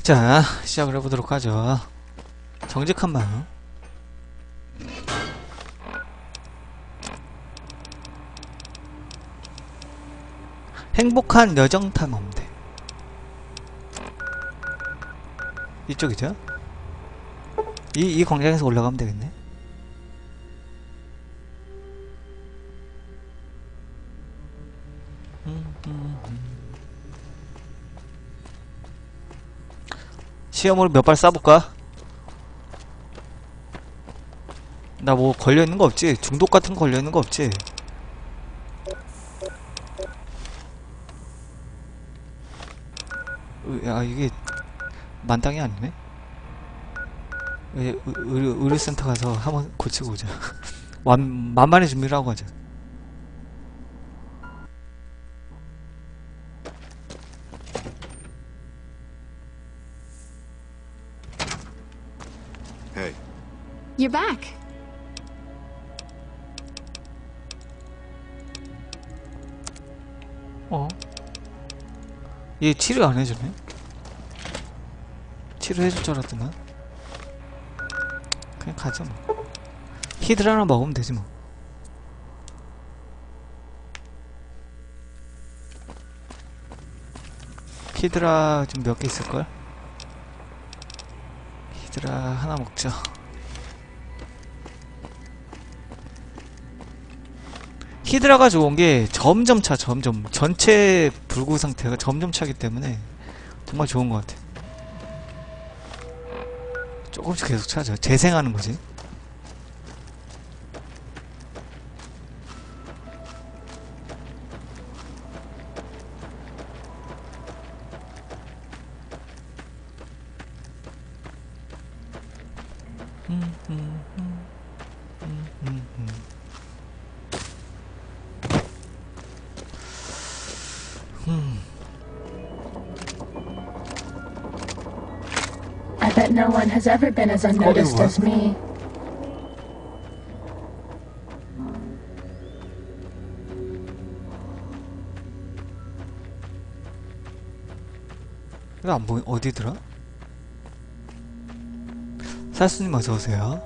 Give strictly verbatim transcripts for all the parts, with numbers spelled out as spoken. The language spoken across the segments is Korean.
자, 시작을 해보도록 하죠. 정직한 마음. 행복한 여정 탐험대. 이쪽이죠? 이, 이 광장에서 올라가면 되겠네. 음, 음, 음. 시험으로 몇 발 쏴볼까? 나 뭐 걸려있는 거 없지? 중독 같은 거 걸려있는 거 없지? 으, 야, 이게 만땅이 아니네? 의, 의료, 의료센터 가서 한번 고치고 오자. 완, 만만히 준비를 하고 가자. Hey. You're back. 어? 얘 치료 안 해주네? 치료해줄 줄 알았더만. 그냥 가자 뭐. 히드라나 먹으면 되지 뭐. 히드라 좀 몇 개 있을걸? 히드라 하나 먹자. 히드라가 좋은게 점점 차. 점점 전체 불구 상태가 점점 차기 때문에 정말 좋은 것 같아. 조금씩 계속 차죠. 재생하는 거지. 음, 음, 음, 음, 음, 음. 음. I bet no one has ever been as unnoticed what? as me. 이거 안 보이, 어디더라? 살수님 어서오세요.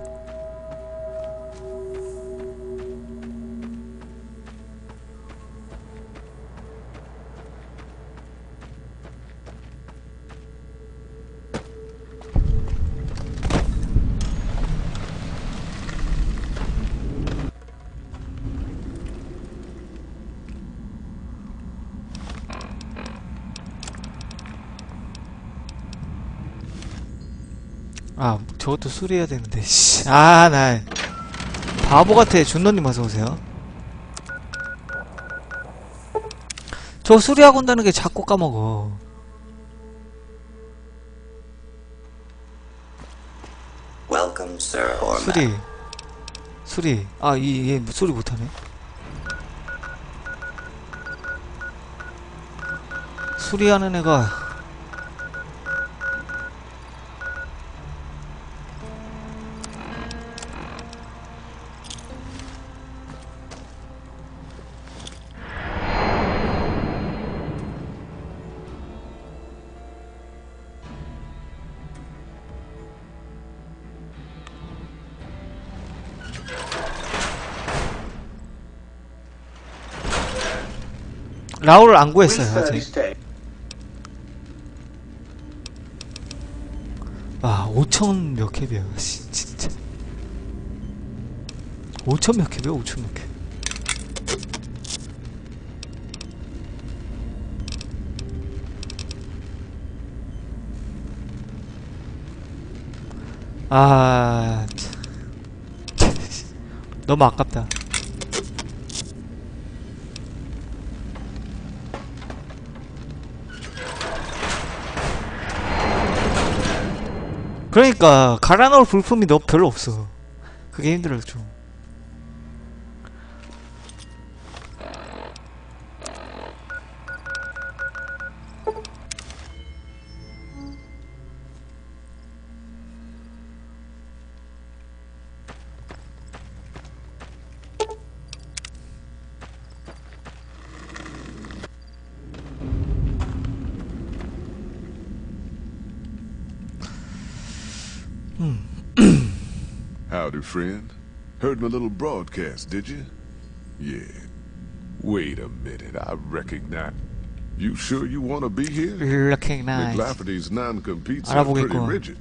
아, 저것도 수리해야 되는데, 씨. 아, 나, 바보 같아. 준너님 어서오세요. 저 수리하고 온다는 게 자꾸 까먹어. Welcome, sir or 수리. ma'am. 수리. 아, 이, 얘 수리 못하네. 수리하는 애가, 라울을 안 구했어요, 아직. 아, 오천 몇 캡이야, 씨, 진짜. 오천 몇 캡이야, 오천 몇 캡. 아, 참. 너무 아깝다. 그러니까 갈아넣을 불품이 너 별로 없어. 그게 힘들어 좀. Howdy, friend. Heard my little broadcast, did you? Yeah. Wait a minute, I recognize. You sure you want to be here? recognize. McLafferty's non-competes are pretty 알아보겠군. rigid.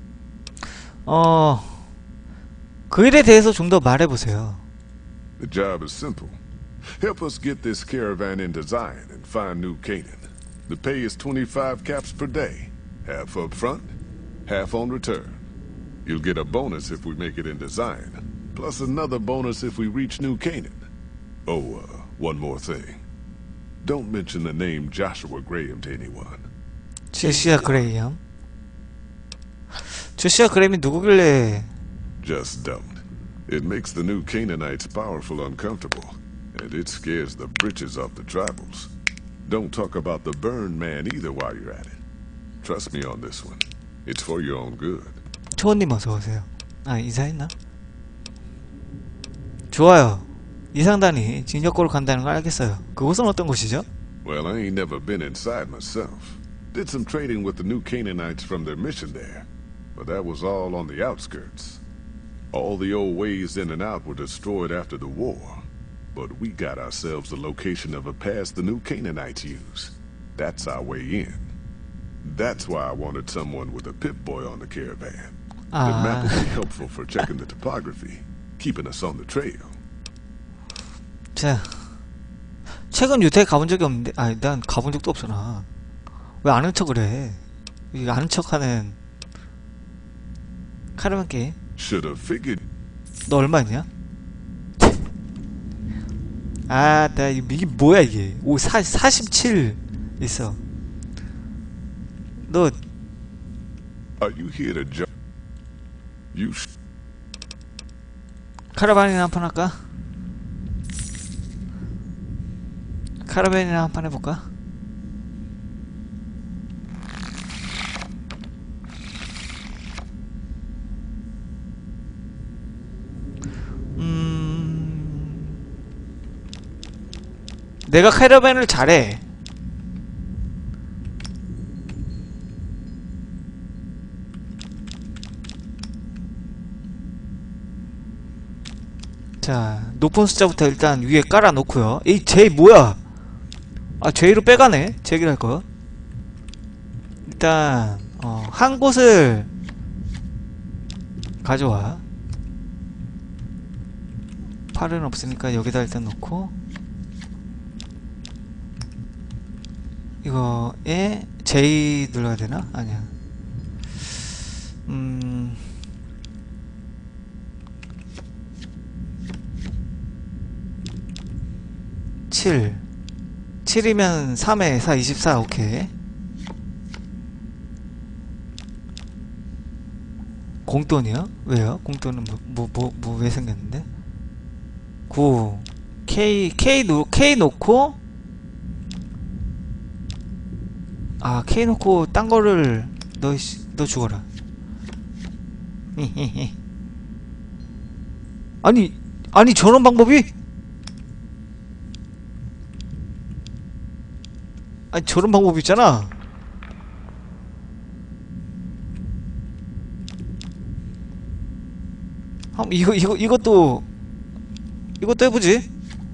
어, 그 일에 대해서 좀 더 말해보세요. The job is simple. Help us get this caravan into Zion and find New Canaan. The pay is twenty-five caps per day. Half up front, half on return. You'll get a bonus if we make it into Zion, plus another bonus if we reach New Canaan. Oh, uh, one more thing. Don't mention the name Joshua Graham to anyone. 제시아 그레이엄. 제시아 그레이엄이 누구길래? Just don't. It makes the New Canaanites powerful uncomfortable, and it scares the britches off the tribals. Don't talk about the burn man either while you're at it. Trust me on this one. It's for your own good. 초원님 어서오세요. 아, 인사했나? 좋아요. 이 상단이 진격고로 간다는 걸 알겠어요. 그곳은 어떤 곳이죠? Well, I ain't never been inside myself. Did some trading with the New Canaanites from their mission there, but that was all on the outskirts. All the old ways in and out were destroyed after the war, but we got ourselves the location of a pass the New Canaanites use. That's our way in. That's why I wanted someone with a Pip-Boy on the caravan. The map will be helpful for checking the topography, keeping us on the trail. 자, 최근 유태에 가본 적이 없는데, 아니, 난 가본 적도 없어, 나. 왜 아는 척을 해? 이거 아는 척하는 카르만 게임. Should have figured. 너 얼마 있냐? 아, 나 이게 뭐야 이게? 오, 사, 사십칠 있어. 너 Are you here to jump? You. Sh- 카라반이나 한 판 할까? 카라반이나 한 판 해볼까? 음... 내가 카라반을 잘해. 자, 높은 숫자부터 일단 위에 깔아놓고요. 이 제이 뭐야? 아, 제이로 빼가네. 제기를 할 거. 일단 어, 한 곳을 가져와. 팔은 없으니까 여기다 일단 놓고, 이거에 제이 눌러야 되나? 아니야. 음. 칠. 칠이면 삼에 사, 이십사, 오케이. 공돈이요? 왜요? 공돈은 뭐, 뭐, 뭐, 뭐, 왜 생겼는데? 구. K, K, 놓, K 놓고, 아, K 놓고, 딴 거를, 너, 너 죽어라. 아니, 아니, 저런 방법이? 아니, 저런 방법이 있잖아. 한 이거 이거 이것도 이것도 해보지.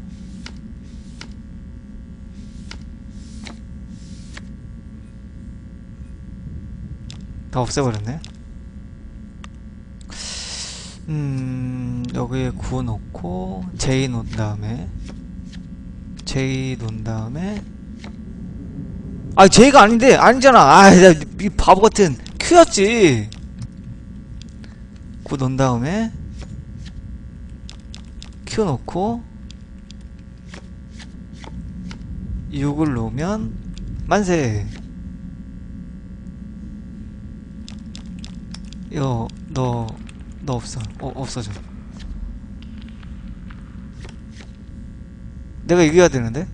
다 없애버렸네. 음, 여기에 구 놓고 제이 놓은 다음에 제이 놓은 다음에 아, 제이가 아닌데, 아니잖아. 아, 이 바보 같은 Q였지. 구 놓은 다음에 Q 놓고 육을 놓으면 만세. 여, 너, 너 없어. 어, 없어져. 내가 이겨야 되는데?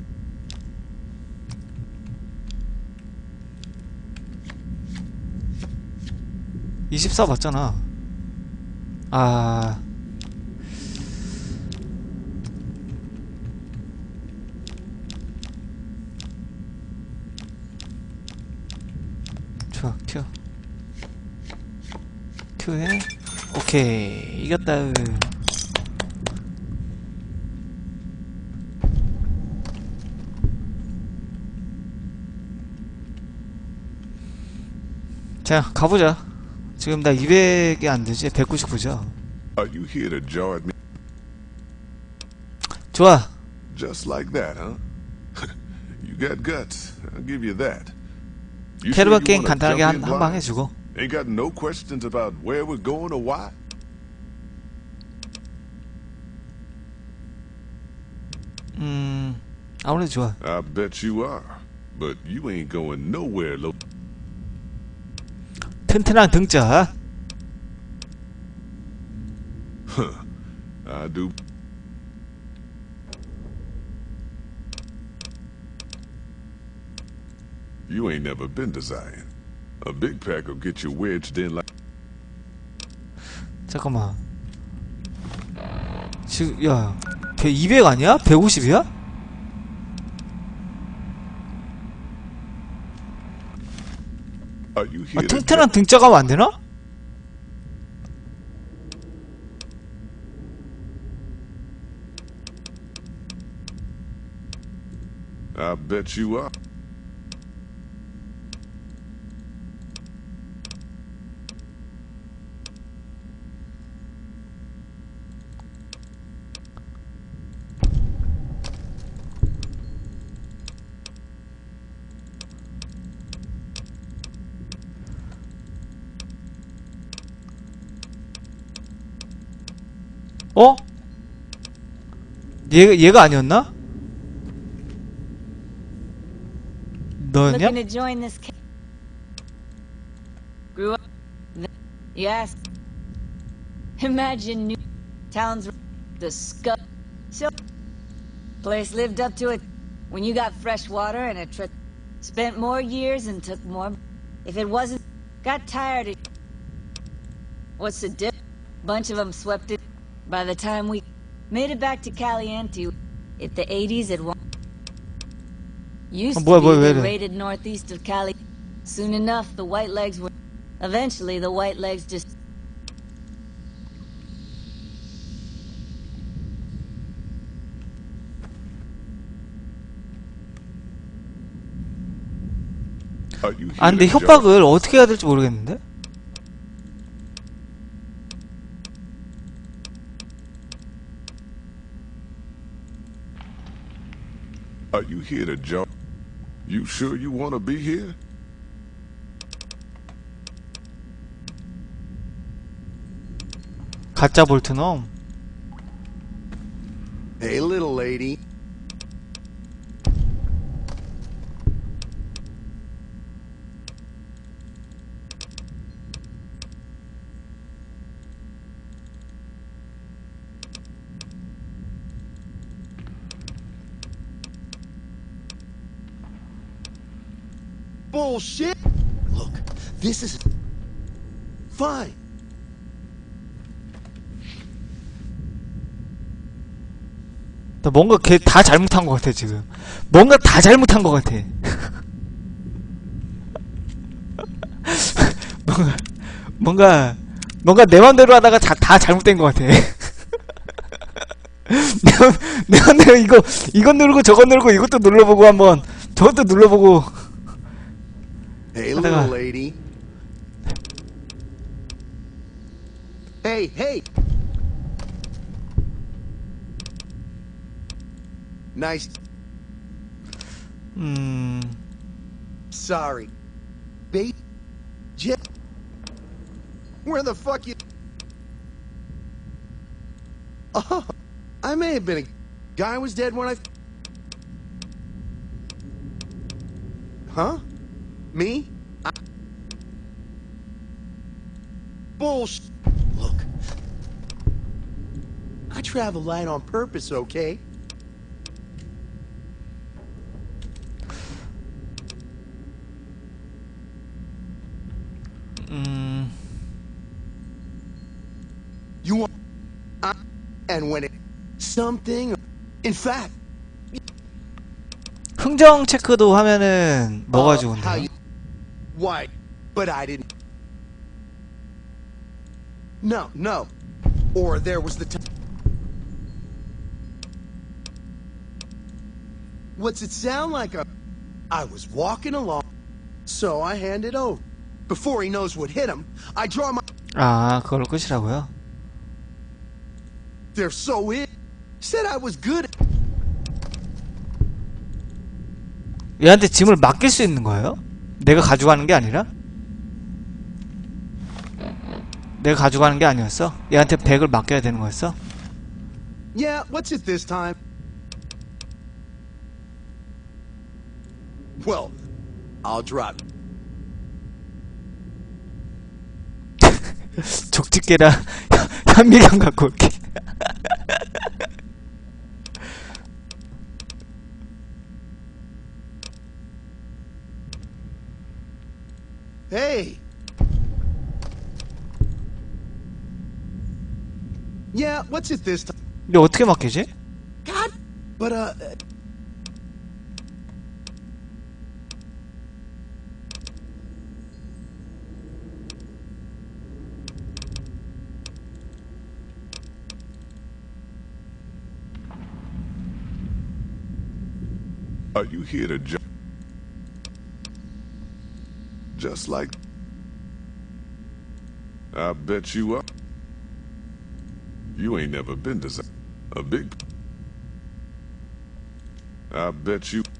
이십사 맞잖아. 아. 좋아, 큐. 큐. 체크해. 오케이, 이겼다. 자, 가보자. 지금 나 이백이 안 되지? 백구십구죠? Are you here to jaw at me? 좋아. Just like that, huh? You got guts. I'll give you that. You sure 캐르바 you 게임 wanna 간단하게 jump 한, in 한 방 blind? 해주고. Ain't got no questions about where we're going or why? 음, 아무래도 좋아. I bet you are. But you ain't going nowhere, lo- 튼튼한 등자. I do. You ain't never been to Zion. A big pack will get you wedged in like. 잠깐만. 지금, 야, 이백 아니야? 백오십이야? Are you 아, here to 튼튼한 등자 가면 안 되나? I bet you are. 어? 얘, 얘가 아니었나? 너였냐? Looking to join this ca- Grew up th- Yes. Imagine new towns the scut so place lived up to it when you got fresh water and a trip spent more years and took more if it wasn't got tired of what's the dip bunch of them swept it by the time we made it back to Caliente in the eighties it won Used Oh, boy, to boy, be wait they a- raided northeast of Cali. Soon enough, the White Legs were... Eventually, the White Legs just... Are you here 아, 근데 to jaw? 협박을 어떻게 해야 될지 모르겠는데? Are you here to jaw? You sure you want to be here? 가짜 볼트놈. Hey, little lady. Bullshit! Look, this is fine. 나 뭔가 걔 다 잘못한 것 같아 지금. 뭔가 다 잘못한 것 같아. 뭔가 뭔가 뭔가 내 맘대로 하다가 다, 다 잘못된 것 같아. 내, 맘- 내 맘대로 이거 이건 누르고 저건 누르고 이것도 눌러보고 한번 저것도 눌러보고. Hey, 하다가- little lady. Hey, hey. Nice. 음. Sorry. Bait. Jet. Where the fuck you? Oh, I may have been a guy was dead when I. Huh? Me? I... Bullshit. Look. I travel light on purpose, okay? 음. You want. I, and when it. Something. In fact. 흥정 체크도 하면은 뭐가 uh, how 좋은데? you, why? But I didn't. No, no. Or there was the time. What's it sound like? A... I was walking along, so I hand it over. Before he knows what hit him, I draw my... 아, 그걸로 끝이라고요? They're so in. Said I was good. 얘한테 짐을 맡길 수 있는 거예요? 내가 가져가는 게 아니라? 내가 가져가는 게 아니었어? 얘한테 백을 맡겨야 되는 거였어? Yeah, what's it this time? Well, I'll drop. 족집게랑 현미경 갖고 올게. Hey. Yeah, what's it this time? 근데 어떻게 맡기지? God, but uh. Are you here to ju- just like... I bet you are. You ain't never been to a big... I bet you...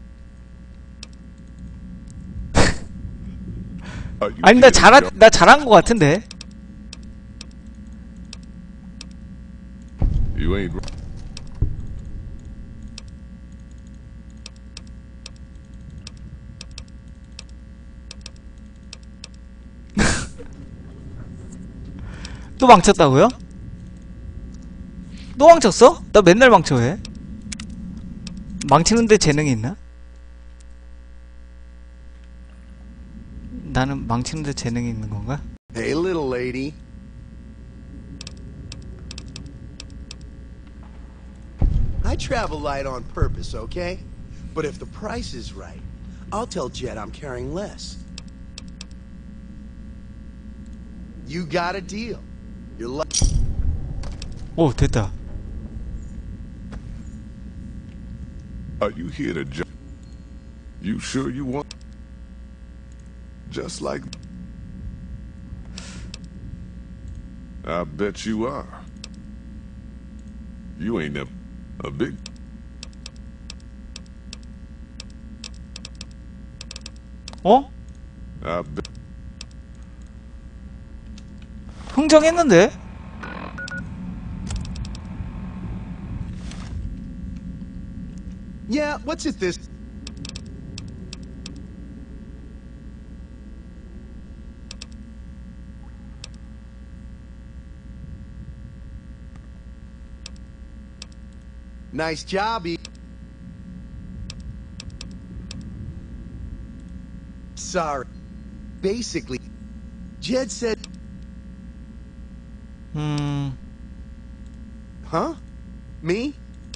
Are you 아니 나 here to 잘한 ju- 나 잘한 거 같은데. You ain't... r- 또 망쳤다고요? 또 망쳤어? 나 맨날 망쳐 왜? 망치는데 재능이 있나? 나는 망치는데 재능이 있는 건가? Hey, little lady. I travel light on purpose, okay? But if the price is right, I'll tell Jet I'm carrying less. You got a deal. You're lucky. 오 됐다. Are you here to ju- You sure you want... Just like... I bet you are. You ain't never... A big... 어? I bet... 흥정했는데? Yeah, what's it this? Nice job, E. Sorry. Basically, Jed said... 음... Huh? Me?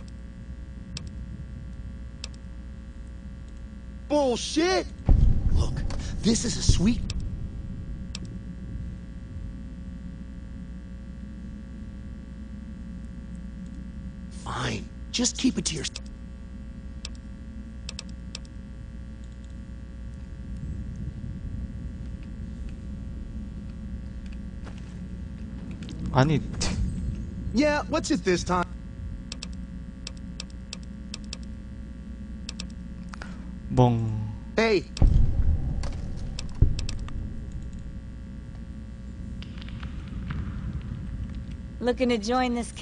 Bullshit! Look, this is a sweet... Fine. Just keep it to yourself. 아니 Yeah, what's it this time? 멍... Hey, Looking to join this...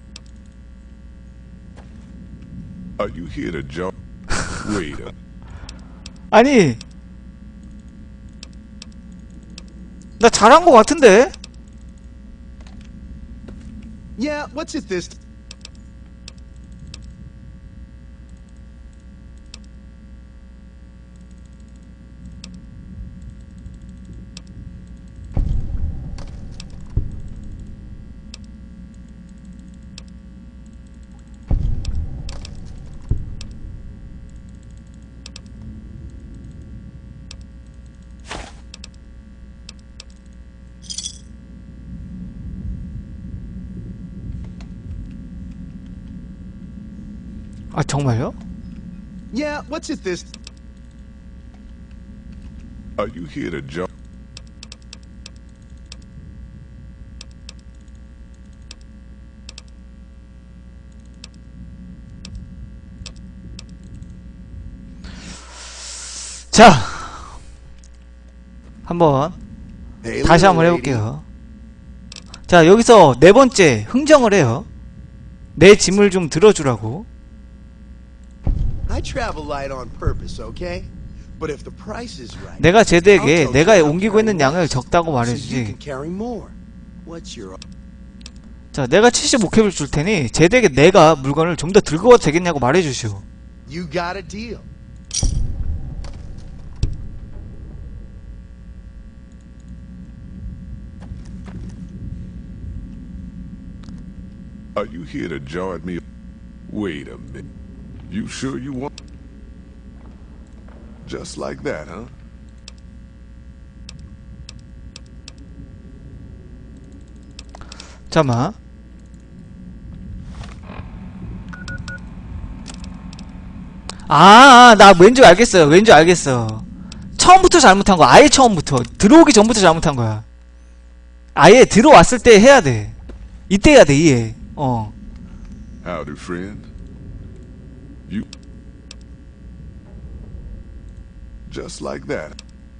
Are you here to jump? Wait a... 아니 나 잘한 거 같은데? yeah, what's it this... 아 정말요? Yeah, what's it this? Are you here to jump? 자, 한번 Hey, 다시 little 한번 lady. 해볼게요. 자, 여기서 네 번째 흥정을 해요. 내 짐을 좀 들어주라고. I travel light on purpose, okay? But if the price is right, 내가 I'll 제드에게 tell 내가 you how to 옮기고 있는 carry 양을 less, 적다고 so you 말해주지. can carry more. What's your 자, 내가 칠십오 캡을 줄 테니 제드에게 내가 물건을 좀 더 들고 와도 되겠냐고 말해주시오. You got a deal. Are you here to jar at me? Wait a minute. You sure you want? Just like that, huh? 잠깐만. 아, 나 왠지 알겠어요. 왠지 알겠어. 처음부터 잘못한 거. 아예 처음부터. 들어오기 전부터 잘못한 거야. 아예 들어왔을 때 해야 돼. 이때 해야 돼, 이해. 어. Howdy, friend. You. Just like that.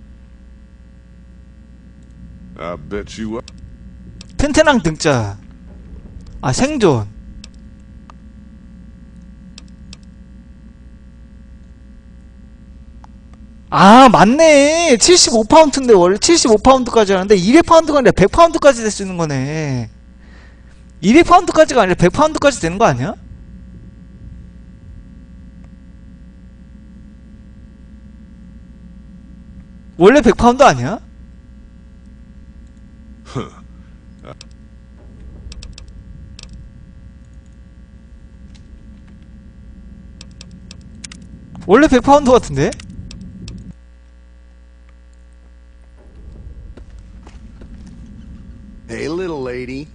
I bet you up. 튼튼한 등자. 아, 생존. 아, 맞네. 칠십오 파운드인데 원래 칠십오 파운드까지 하는데 이백 파운드가 아니라 백 파운드까지 될 수 있는 거네. 이백 파운드까지가 아니라 백 파운드까지 되는 거 아니야? 원래 백 파운드 아니야? 원래 백 파운드 같은데? Hey, little lady.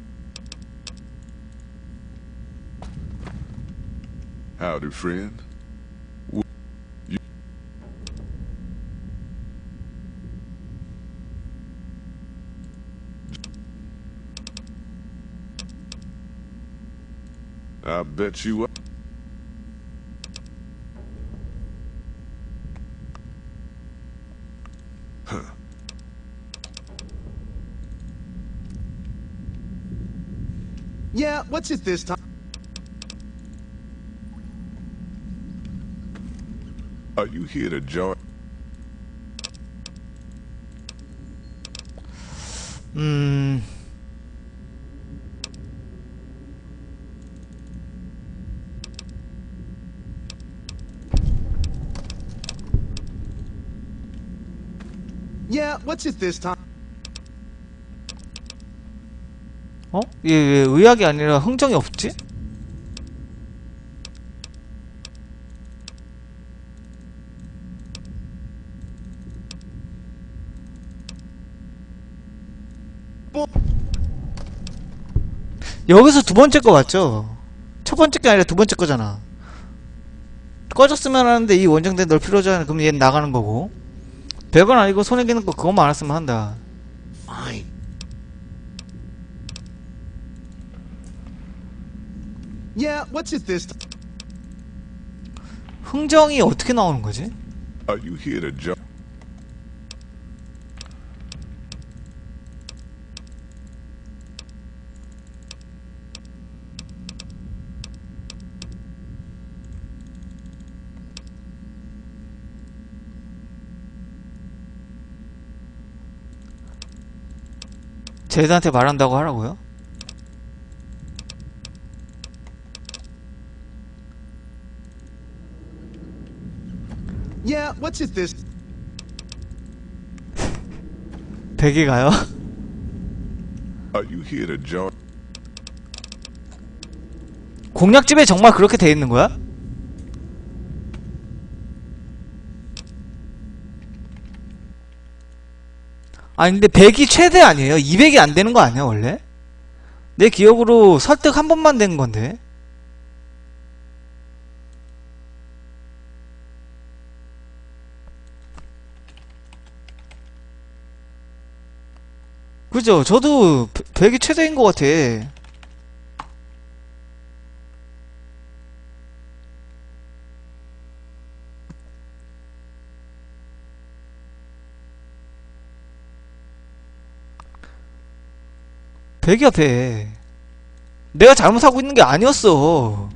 Howdy, friend. W- You. I bet you up. Huh. Yeah, what's it this time? Are you here to jar? 음... Yeah, what's it this time? 어? 얘 왜 의학이 아니라 흥정이 없지? 뭐? 여기서 두 번째 거 맞죠? 첫 번째 게 아니라 두 번째 거잖아. 꺼졌으면 하는데 이 원정대 널 필요하잖아. 그럼 얘는 나가는 거고. 백원 아니고 손에 기는 거 그것만 알았으면 한다. Fine. Yeah, what's it this time? 흥정이 어떻게 나오는 거지? Are you here to jar? 제드한테 말한다고 하라고요? Yeah, what's it this? 백이 가요? Are you here to jar? 공략집에 정말 그렇게 돼 있는 거야? 아니 근데 백이 최대 아니에요? 이백이 안 되는 거 아니야 원래? 내 기억으로 설득 한 번만 된 건데. 그죠? 저도 백이 최대인 것 같아. 백이야 백. 내가 잘못하고 있는 게 아니었어.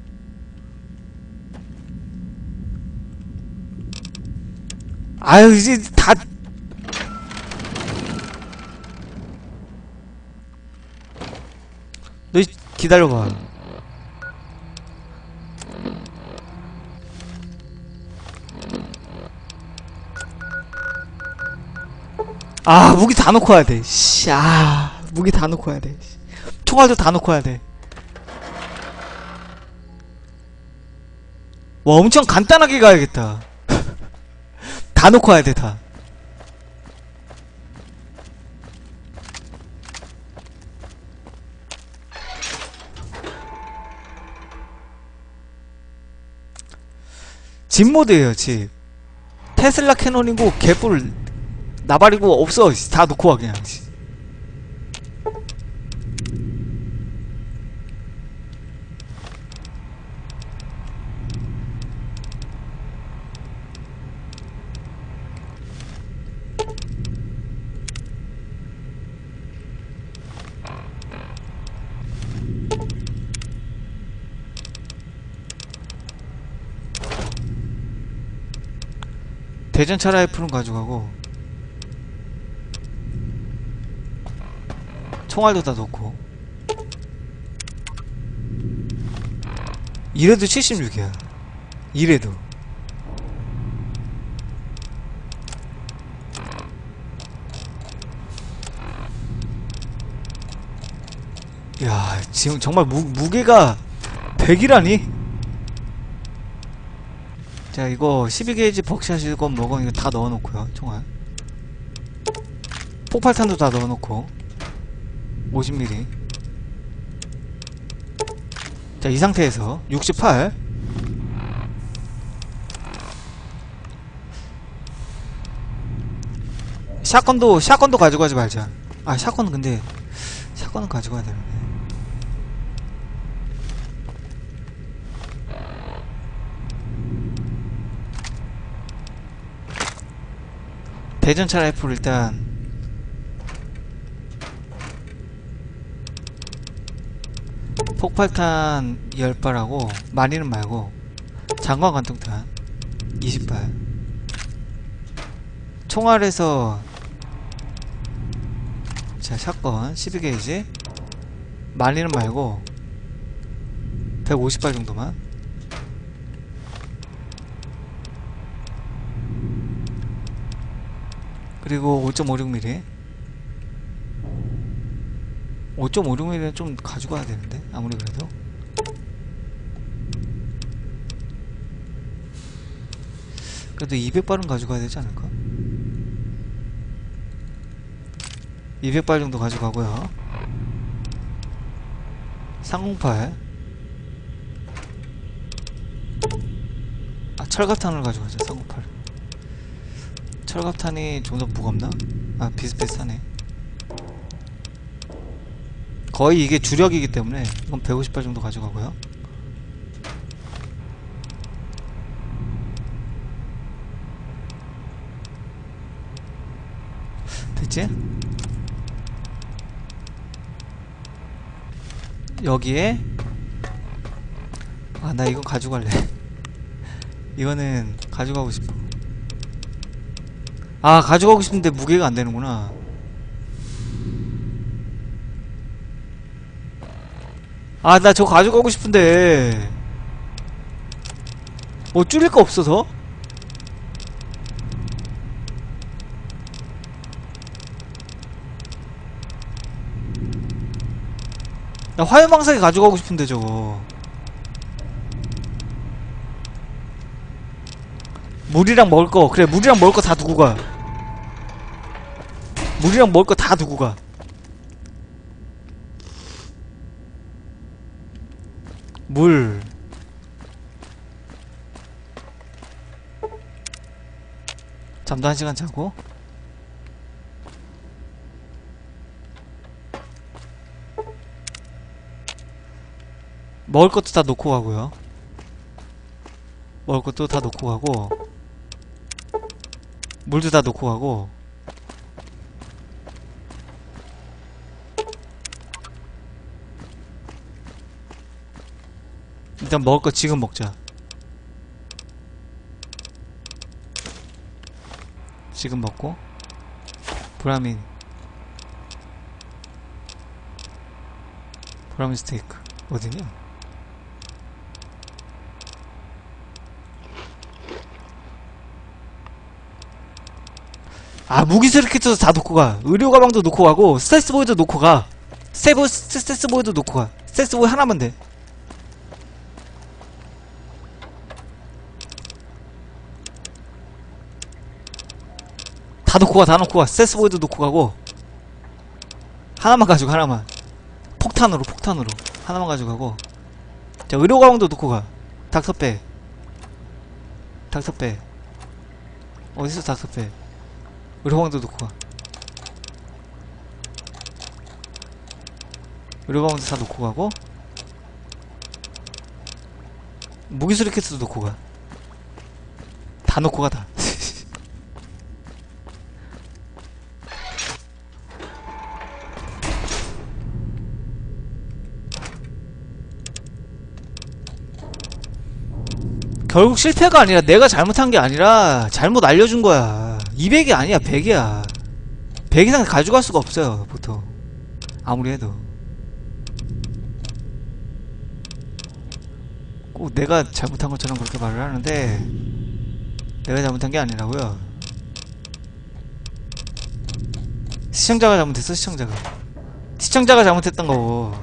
아유 이제 다 너 기다려봐. 아 무기 다 놓고 와야 돼. 씨, 아 무기 다 놓고 와야 돼. 총알도 다 놓고 와야 돼. 와 엄청 간단하게 가야겠다. 다 놓고 와야 돼 다. 집 모드에요 집. 테슬라 캐논이고 개뿔 나발이고 없어. 다 놓고 와 그냥. 대전차 라이플은 가져가고 총알도 다 놓고. 이래도 칠십육이야 이래도. 야 지금 정말 무, 무게가 백이라니? 자 이거 십이 게이지 벅샷이건 뭐건 이거 다 넣어놓고요 총알. 폭발탄도 다 넣어놓고 오십 밀리미터. 자 이 상태에서 육십팔. 샷건도 샷건도 가져가지 말자. 아 샷건은 근데 샷건은 가져가야 되는데. 대전차 라이플 일단 폭발탄 십 발하고 많이는 말고 장관 관통탄 이십 발. 총알에서 자 샷건 십이 게이지 많이는 말고 백오십 발 정도만. 그리고 오 점 오육 밀리미터. 오 점 오육 밀리미터는 좀 가지고 와야 되는데 아무리 그래도. 그래도 이백 발은 가지고 가야 되지 않을까? 이백 발 정도 가져가고요. 삼공팔. 아 철갑탄을 가져가자. 삼공팔. 철갑탄이 좀 더 무겁나? 아 비슷비슷하네. 거의 이게 주력이기 때문에 이건 백오십 발 정도 가져가고요. 됐지? 여기에 아 나 이건 가져갈래. 이거는 가져가고 싶어. 아 가져가고 싶은데 무게가 안 되는구나. 아 나 저거 가져가고 싶은데 뭐 줄일 거 없어서. 나 화염방사기 가져가고 싶은데 저거 물이랑 먹을 거. 그래 물이랑 먹을 거 다 두고 가. 물이랑 먹을 거 다 두고 가. 물 잠도 한 시간 자고. 먹을 것도 다 놓고 가고요. 먹을 것도 다 놓고 가고, 물도 다 놓고 가고. 일단 먹을 거 지금 먹자. 지금 먹고. 브라민 브라민 스테이크 어디냐? 아, 무기 스리킷도 다 놓고 가. 의료 가방도 놓고 가고, 스트레스 보이도 놓고 가. 세보 스트레스 보이도 놓고 가. 스트레스 보이 하나만 돼. 다 놓고 가, 다 놓고 가. 스트레스 보이도 놓고 가고. 하나만 가지고, 하나만. 폭탄으로, 폭탄으로. 하나만 가지고 가고. 자, 의료 가방도 놓고 가. 닥터 빼. 닥터 빼. 어딨어, 닥터 빼. 의료방도 놓고 가. 의료방도 다 놓고 가고, 무기수리캐스도 놓고 가. 다 놓고 가, 다. 결국 실패가 아니라 내가 잘못한 게 아니라 잘못 알려준 거야. 이백이 아니야, 백이야. 백 이상 가져갈 수가 없어요, 보통. 아무리 해도. 꼭 내가 잘못한 것처럼 그렇게 말을 하는데, 내가 잘못한 게 아니라고요. 시청자가 잘못했어, 시청자가. 시청자가 잘못했던 거고.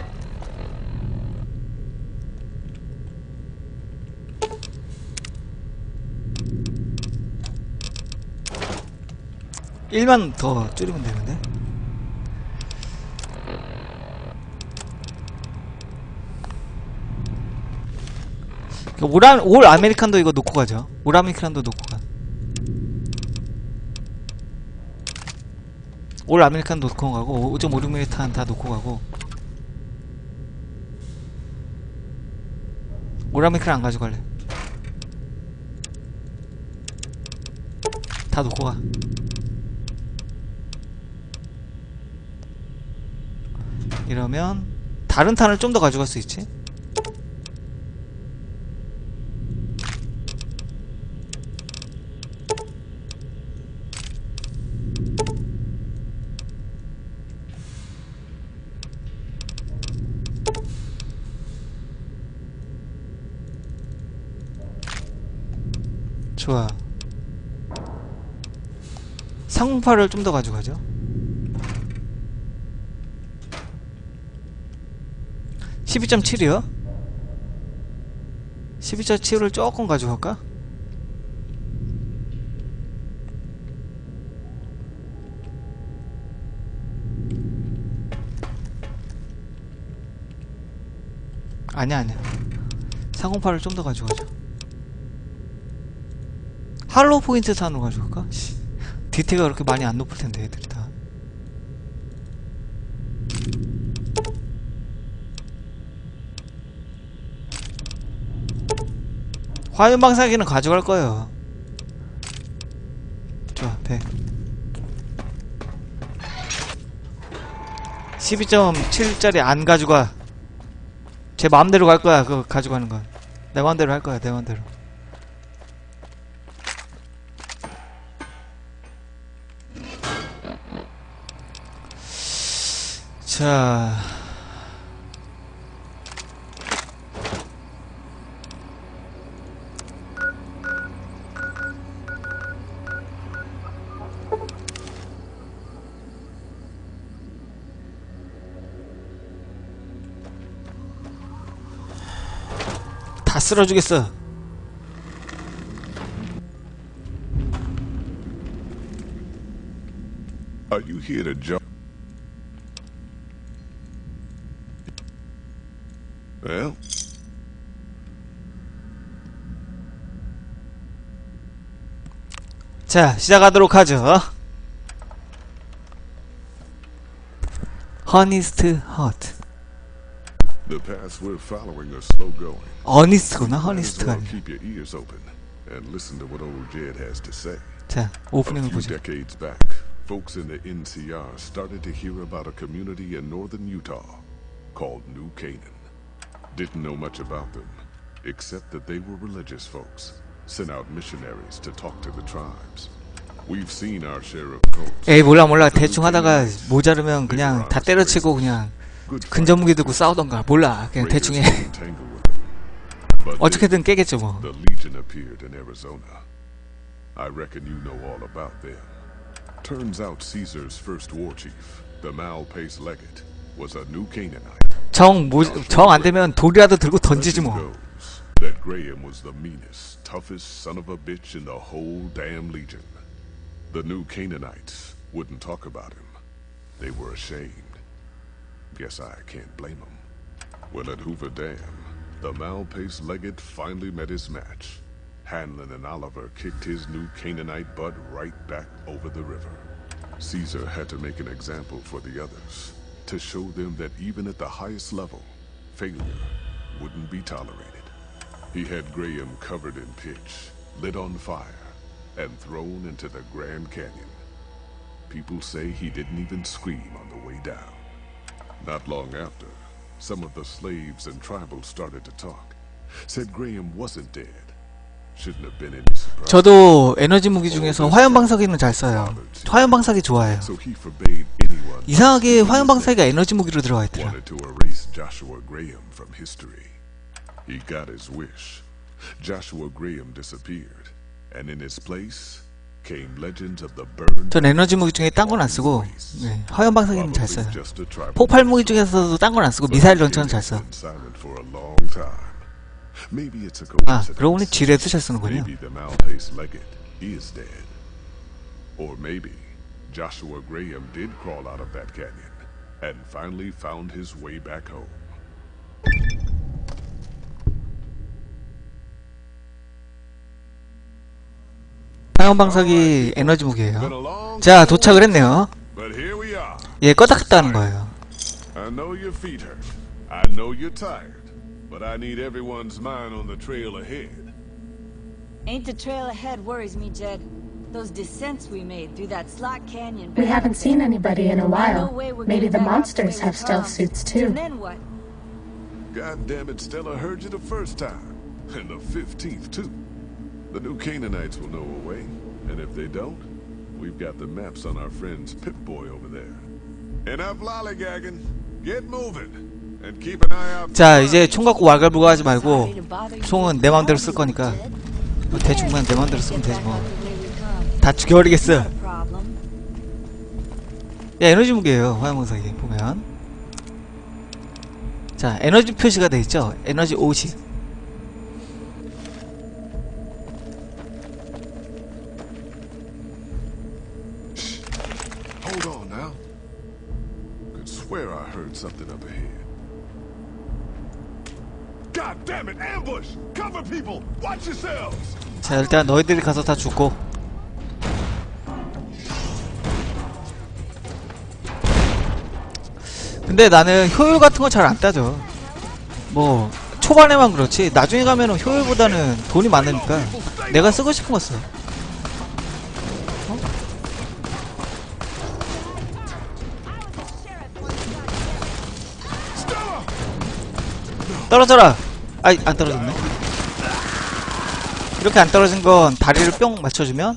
일만 더 줄이면 되는데. 올, 아, 올 아메리칸도 이거 놓고 가죠. 올 아메리칸도 놓고 가. 올 아메리칸도 놓고 가고, 오 점 오육 밀리미터 탄 다 놓고 가고. 올 아메리칸 안 가져갈래. 다 놓고 가. 이러면 다른 탄을 좀 더 가져갈 수 있지? 좋아. 상공파를 좀 더 가져가죠. 십이 점 칠이요? 십이 점 칠을 조금 가져갈까? 아니야, 아니야. 사공팔을 좀 더 가져가죠. 할로우 포인트 산으로 가져갈까? 디테일가 그렇게 많이 안 높을 텐데, 애들이 다. 화염방사기는 가져갈 거예요. 좋아, 백. 십이 점 칠짜리 안 가져가. 제 마음대로 갈 거야, 그거 가져가는 건. 내 마음대로 할 거야, 내 마음대로. 자. 다 쓸어주겠어. Are you here to jump? Well, 자, 시작하도록 하죠. 허니스트 허트. The paths we're following are slow going. 어니스트구나. Might as 허니스트가 well 아니라. keep your ears open and listen to what old Jed has to say. 자, A 오프닝을 few 보죠. decades back, folks in the N C R started to hear about a community in northern Utah called New Canaan. Didn't know much about them, except that they were religious folks, sent out missionaries to talk to the tribes. We've seen our share of cults. 에이 몰라 몰라. 대충 하다가 모자르면 그냥 다 때려치고 그냥 근접무기 들고 싸우던가. 몰라. 그냥 대충 해. 어떻게든 깨겠죠 뭐. The Legion appeared in Arizona. I reckon you know all about them. Turns out Caesar's first war chief, the Malpace Legate, was a New Canaanite. 정, 뭐, 정 안 되면 돌이라도 들고 던지지 뭐. Legend goes that Graham was the meanest, toughest son of a bitch in the whole damn Legion. The New Canaanites wouldn't talk about him. They were ashamed. Guess I can't blame them. Well, at Hoover Dam, the Malpace Legate finally met his match. Hanlon and Oliver kicked his New Canaanite butt right back over the river. Caesar had to make an example for the others, to show them that even at the highest level, failure wouldn't be tolerated. He had Graham covered in pitch, lit on fire, and thrown into the Grand Canyon. People say he didn't even scream on the way down. Not long after, some of the slaves and tribals started to talk. Said Graham wasn't dead. Shouldn't have been any surprise. 저도 에너지 무기 중에서 화염방사기는 잘 써요. 화염방사기 좋아해요. So he forbade anyone 이상하게 화염방사기가 에너지 무기로 들어가 있더라. wanted to erase Joshua Graham from history. He got his wish. Joshua Graham disappeared, and in his place came legends of the burned. 전 에너지 무기 중에 딴 건 안 쓰고 네, 화염방사기는 잘 써요. Just a tribal 폭발 무기 중에서도 딴 건 안 쓰고 미사일 런처는 잘 써. been silent for a long time. Maybe it's a 아, coincidence. 그러고 보니 지뢰도 잘 쓰는군요. Maybe the Malpace Legate is dead. Or maybe Joshua Graham did crawl out of that canyon and finally found his way back home. 화염방사기 에너지 무기예요. Been a long 자, 도착을 했네요. but here we are. 얘 껐다 켰다 하는 거예요. I know your feet hurt. I know you're tired. But I need everyone's mind on the trail ahead. Ain't the trail ahead worries me, Jed. Those descents we made through that slot canyon. We haven't seen anybody in a No while. way we're Maybe getting the back up monsters the way have we stealth come. suits too. And then what? God damn it, Stella heard you the first time. And the fifteenth, too. The New Canaanites will know a way. And if they don't, we've got the maps on our friend's Pip-Boy over there. Enough lollygagging. Get moving. And keep an eye out. 자, 이제 총 갖고 왈가불가 하지 말고 총은 내 맘대로 쓸 거니까 뭐 대충 그냥 내 맘대로 쓰면 되지 뭐. 다 죽여버리겠어. 야, 에너지 무기예요. 화염방사기 보면. 자, 에너지 표시가 돼 있죠. 에너지 오십. Hold on now. Could swear I heard something up ahead. God damn it! Ambush! Cover people! Watch yourselves! 자, 일단 너희들이 가서 다 죽고. 근데 나는 효율 같은 거 잘 안 따져. 뭐 초반에만 그렇지 나중에 가면은 효율보다는 돈이 많으니까 내가 쓰고 싶은 거 써. 어? 떨어져라. 아이, 안 떨어졌네. 이렇게 안 떨어진 건 다리를 뿅 맞춰주면,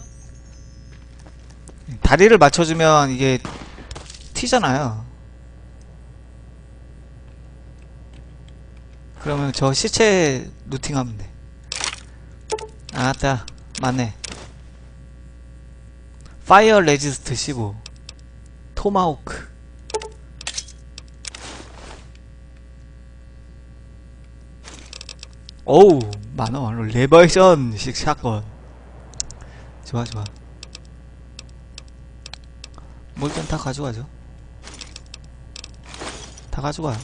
다리를 맞춰주면 이게 튀잖아요. 그러면 저 시체 루팅하면 돼. 아따, 맞네. 파이어 레지스트 십오, 토마호크. 오우, 만원. 레버션식 샷건. 좋아, 좋아. 뭐 일단 다 가져가죠. 다 가져가요.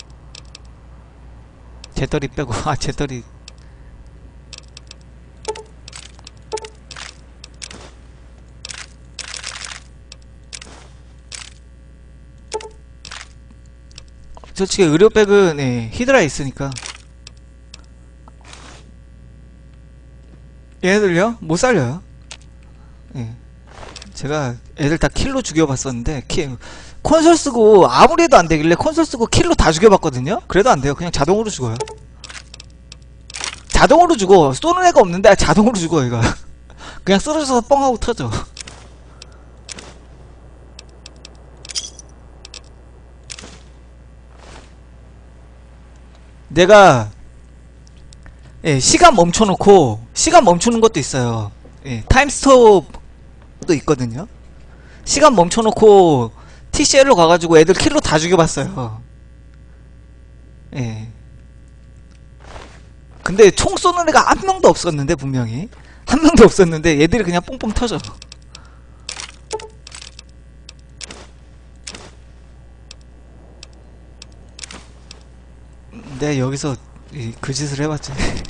재떨이 빼고. 아, 재떨이. 솔직히 의료백은 예, 히드라에 있으니까. 얘네들요? 못 살려요. 예. 제가 애들 다 킬로 죽여봤었는데 키, 콘솔 쓰고 아무리 해도 안 되길래 콘솔 쓰고 킬로 다 죽여봤거든요? 그래도 안 돼요. 그냥 자동으로 죽어요. 자동으로 죽어. 쏘는 애가 없는데 자동으로 죽어 얘가. 그냥 쓰러져서 뻥하고 터져. 내가 예, 시간 멈춰놓고 시간 멈추는 것도 있어요. 예, 타임스톱도 있거든요. 시간 멈춰놓고 티씨엘로 가가지고 애들 킬로 다 죽여봤어요. 예. 근데 총 쏘는 애가 한 명도 없었는데 분명히 한 명도 없었는데 얘들이 그냥 뽕뽕 터져. 내가 여기서 이, 그 짓을 해봤지.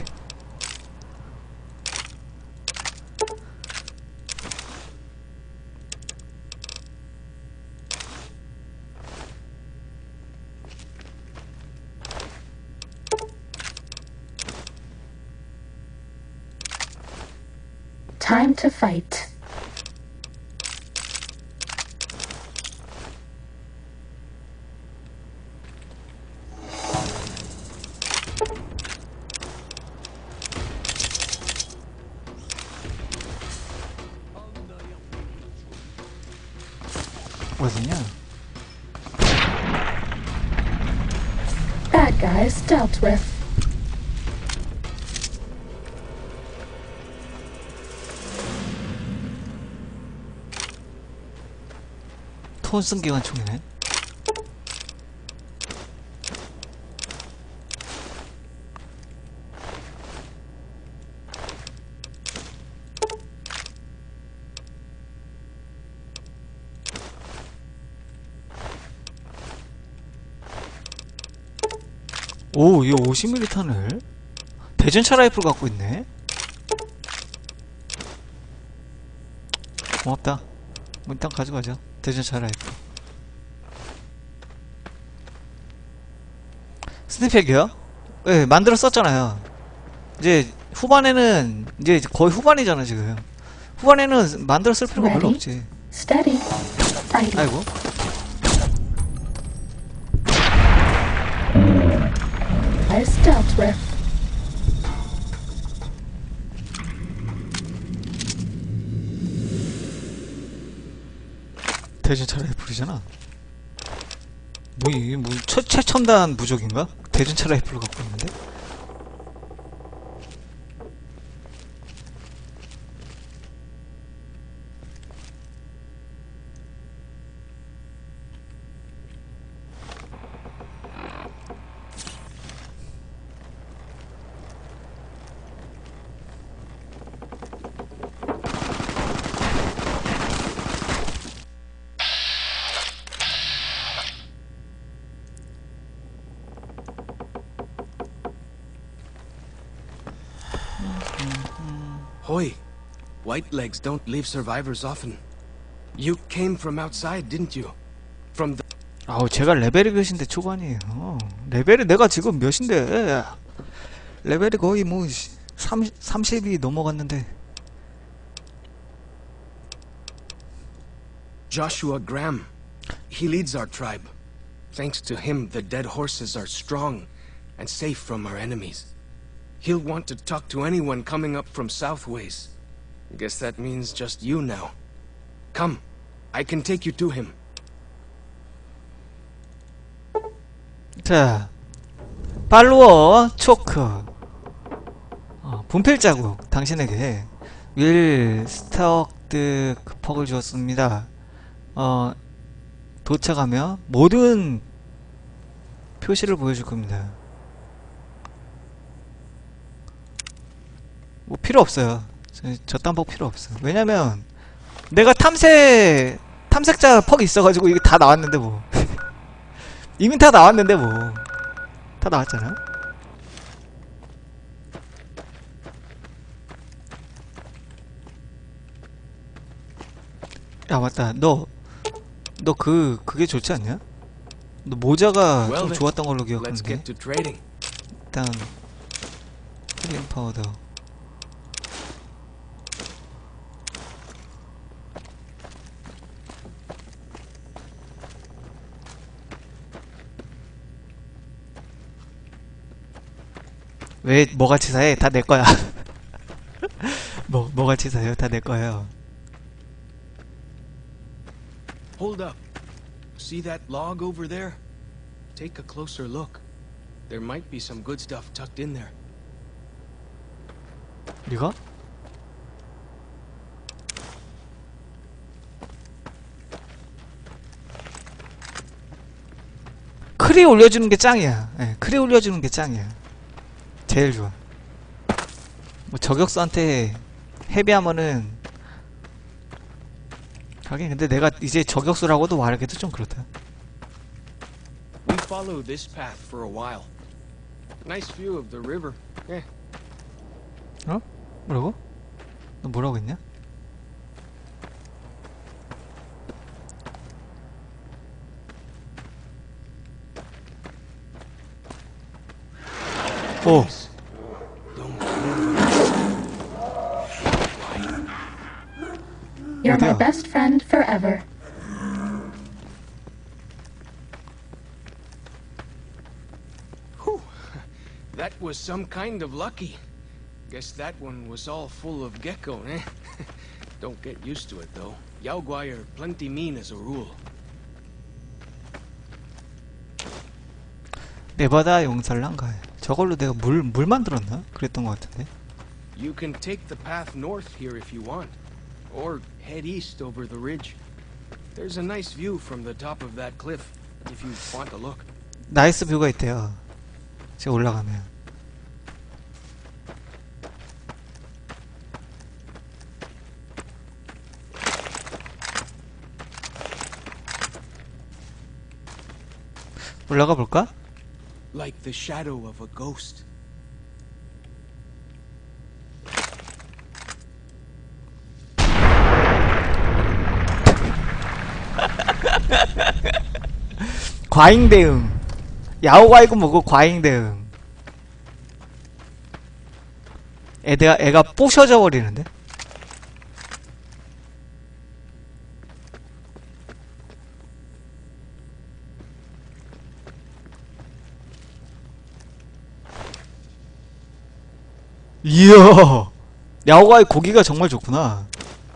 Time to fight. 어디냐? Bad guys dealt with. 톤슨 기관총이네. 오, 이거 오십 밀리미터 탄을 대전차 라이플 갖고 있네. 고맙다. 뭐 일단 가져가죠. 대전차 라이플. 스냅팩이요? 예, 네, 만들어 썼잖아요. 이제 후반에는 이제 거의 후반이잖아 지금. 후반에는 만들어 쓸 필요가 별로 없지. Steady. Fight. 아이고. Guys dealt with. 대전차 라이플이잖아. 뭐, 이게 뭐, 최, 최첨단 부족인가? 대전차 라이플을 갖고 있는데? Hoy, white legs don't leave survivors often. You came from outside, didn't you? From the... 아우, 제가 레벨이 몇인데 초반이에요. 어, 레벨이 내가 지금 몇인데. 레벨이 거의 뭐, 삼십, 삼십이 넘어갔는데. Joshua Graham. He leads our tribe. Thanks to him, the dead horses are strong and safe from our enemies. He'll want to talk to anyone coming up from Southways. Guess that means just you now. Come, I can take you to him. 자, 팔로워 초크. 어, 분필 자국 당신에게 윌 스타워드 퍽을 주었습니다. 어, 도착하며 모든 표시를 보여줄 겁니다. 뭐 필요 없어요. 저, 저딴 퍽 필요 없어. 왜냐면 내가 탐색 탐색자 퍽 있어가지고 이게 다 나왔는데 뭐. 이미 다 나왔는데 뭐. 다 나왔잖아. 야 맞다. 너 너 그 그게 좋지 않냐? 너 모자가 Well 좀 then, 좋았던 걸로 let's 기억하는데. get to trading. 일단 힐링 파우더. 왜 뭐가 치사해? 다 내 거야. 뭐 뭐가 치사해요? 다 내 거예요. Hold up. See that log over there? Take a closer look. There might be some good stuff tucked in there. 이거? 크리 올려주는 게 짱이야. 예, 크리 올려주는 게 짱이야. 제일 좋아. 뭐 저격수한테 헤비하면은 하긴 근데 내가 이제 저격수라고도 말하기도 좀 그렇다. We followed this path for a while. Nice view of the river. Eh. 어? 뭐라고? 너 뭐라고 했냐? 오. You're my 어디야? best friend forever. Whew. That was some kind of lucky. Guess that one was all full of gecko, eh? Don't get used to it, though. Yao Guai are plenty mean as a rule. 네바다 용살랑가에. 저걸로 내가 물, 물 만들었나? 그랬던 것 같은데. You can take the path north here if you want, or head east over the ridge. There's a nice view from the top of that cliff, if you want to look. 나이스 뷰가 있대요. 제가 올라가면. 올라가 볼까? Like the shadow of a ghost. 과잉 대응. 야오과이고 뭐고 과잉 대응. 애가 애가 부셔져 버리는데. 이야. 야오과이 고기가 정말 좋구나.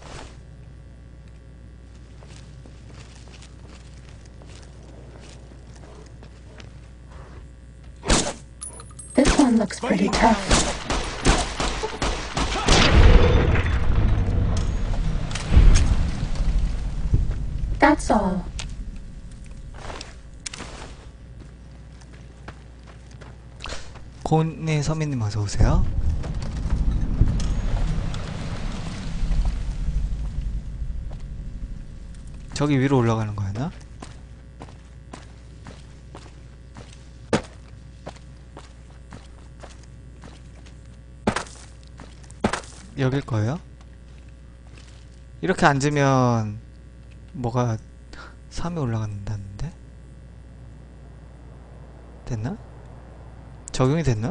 This one looks pretty tough. That's all. 고은의 서민님 어서오세요. 저기 위로 올라가는 거였나? 여길 거예요? 이렇게 앉으면 뭐가 삼이 올라간다는데? 됐나? 적용이 됐나?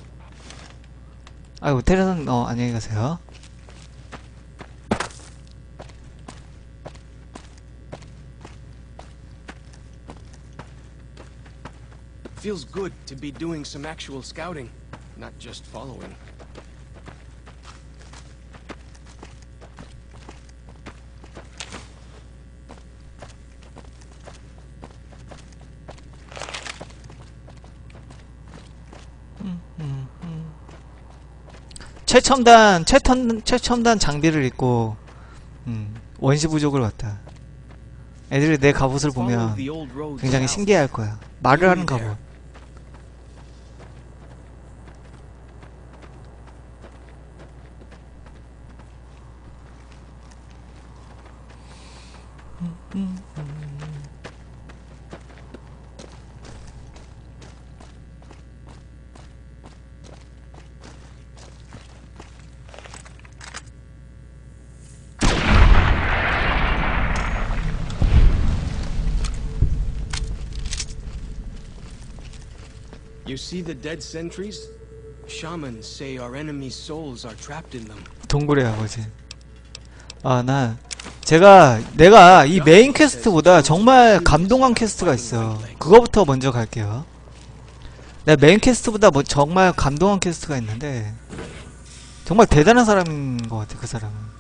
아이고 테레는 어 안녕히 가세요. Feels good to be doing some actual scouting, not just following. 최첨단 최첨 최첨단 장비를 입고 음, 원시 부족을 왔다. 애들이 내 갑옷을 보면 굉장히 신기해할 거야. 말을 하는 갑옷. You see the dead sentries? Shamans say our enemies' souls are trapped in them. 동굴의 아버지. 아, 나 제가 내가 이 메인 퀘스트보다 정말 감동한 퀘스트가 있어. 그거부터 먼저 갈게요. 내가 메인 퀘스트보다 뭐 정말 감동한 퀘스트가 있는데 정말 대단한 사람인 것 같아, 그 사람은.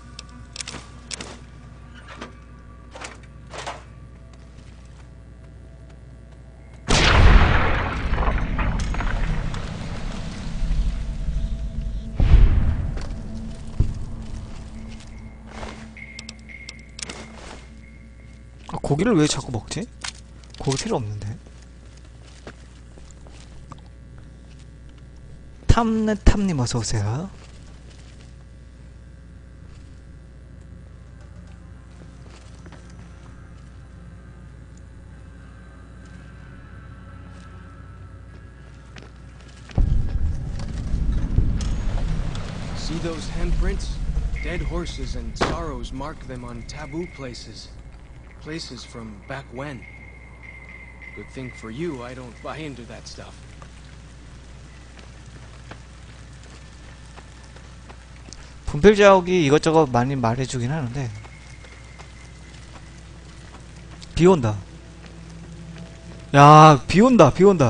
아, 고기를 왜 자꾸 먹지? 고기 필요 없는데. 탐네탐님 어서오세요. See those handprints? Dead horses and sorrows mark them on taboo places. Places from back when. Good thing for you, I don't buy into that stuff. 분필 자국이 이것저것 많이 말해주긴 하는데. 비 온다. 야, 비 온다, 비 온다.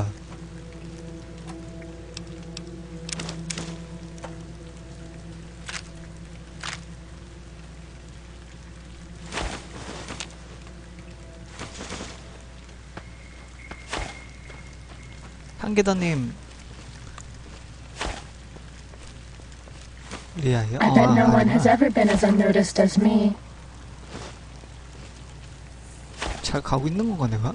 한계더님 리아요? I bet no one has ever been as unnoticed as me. 잘 가고 있는 건가 내가?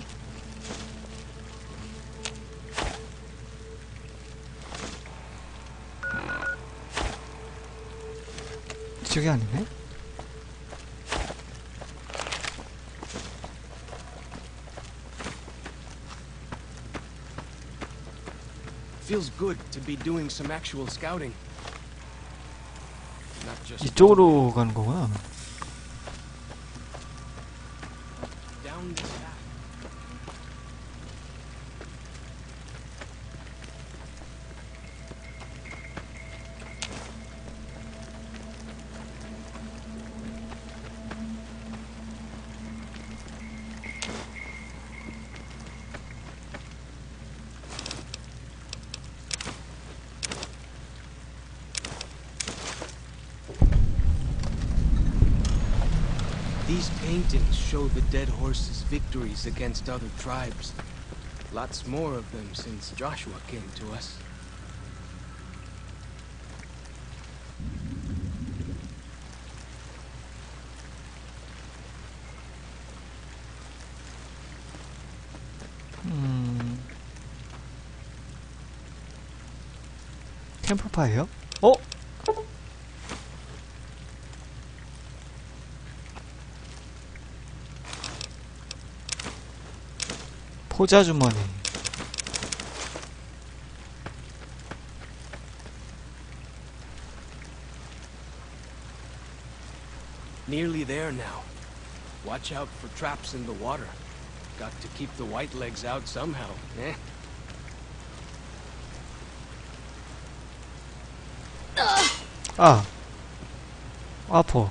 저게 아니네? Feels good to be doing some actual scouting. Not just 이쪽으로 가는 거구나. down this path. These paintings show the dead horses' victories against other tribes. Lots more of them since Joshua came to us. 음... 캠프파이어? 어? 포자주머니. Nearly there now. Watch out for traps in the water. Got to keep the white legs out somehow, eh? 아, 아파.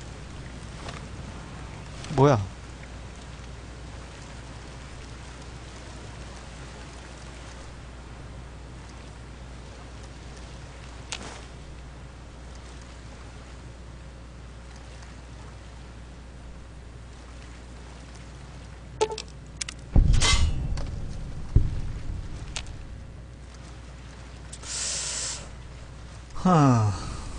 뭐야? 하.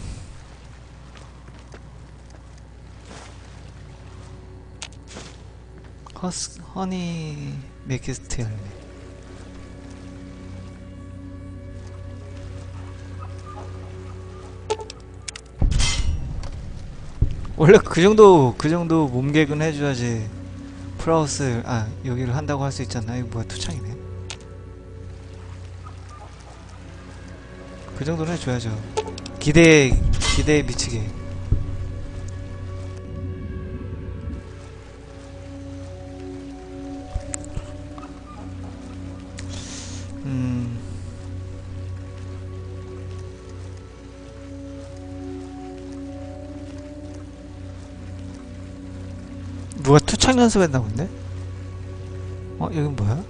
허스, 허니 맥키스트 열매. 원래 그 정도 그 정도 몸개근 해줘야지 프라우스 아 여기를 한다고 할 수 있잖아. 이거 뭐야 투창이네. 그 정도는 해줘야죠. 기대에 기대에 미치게. 음. 누가 투창 연습했나 본데? 어, 여긴 뭐야?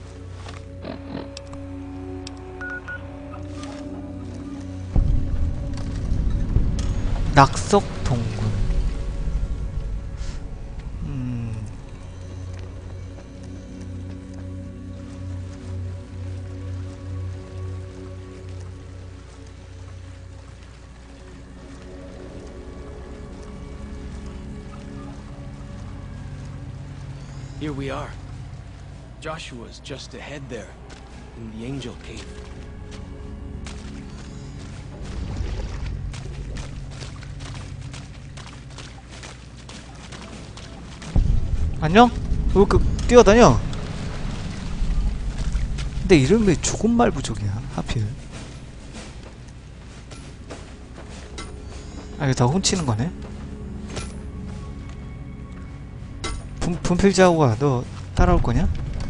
낙석 동굴. 음. Here we are. Joshua's just ahead there, in the Angel Cave. 안녕? 왜 이렇게 뛰어다녀? 근데 이름이 왜 죽음말 부족이야 하필. 아 이거 다 훔치는 거네? 분, 분필자고가 너 따라올 거냐?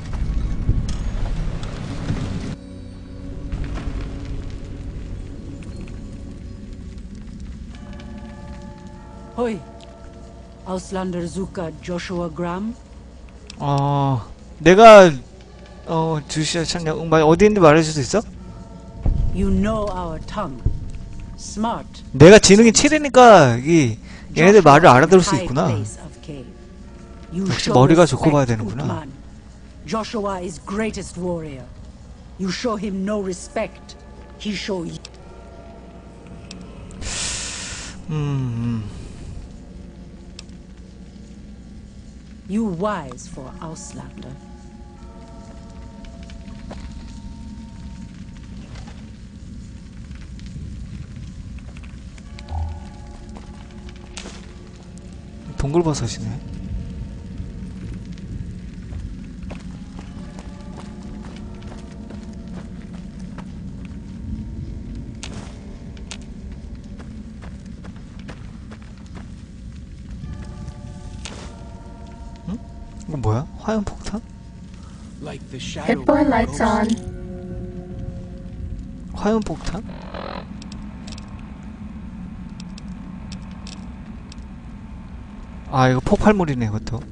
Hoi. Auslander Zuka Joshua Graham? 어... 내가 어... 주시아 창녀 응말 어디 있는지 말해줄 수 있어? You know our tongue. Smart. 내가 지능이 칠이니까 이 얘네들 말을 알아들을 수 있구나. 역시 머리가 좋고 봐야 되는구나. Joshua is greatest warrior. You show him no respect. He show you. 음... You wise for Auslander. 동굴버섯이네. 응? 이건 뭐야? 화염 폭탄? Like the shadow Hit-boy lights on. 화염 폭탄? 아 이거 폭발물이네 이것도.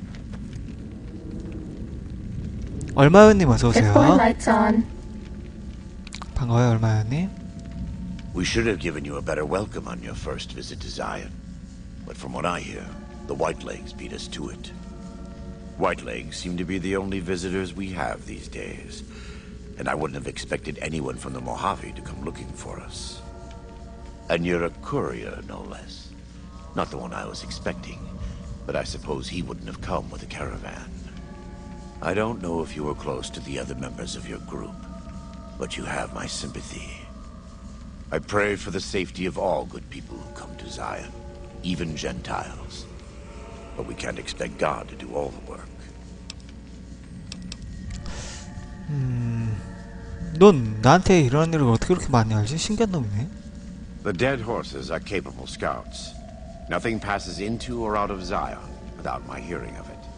얼마요님 어서오세요. Hit-boy lights on. 반가워요 얼마요님. We should have given you a better welcome on your first visit to Zion. But from what I hear, the Whitelegs beat us to it. Whitelegs seem to be the only visitors we have these days. And I wouldn't have expected anyone from the Mojave to come looking for us. And you're a courier, no less. Not the one I was expecting, but I suppose he wouldn't have come with a caravan. I don't know if you were close to the other members of your group, but you have my sympathy. I pray for the safety of all good people who come to Zion, even Gentiles. But we can't expect God to do all the work. 음... 넌 나한테 이런 일을 어떻게 그렇게 많이 알지? 신기한 놈이네. The dead horses are capable scouts. Nothing passes into or out of Zion without my hearing of it.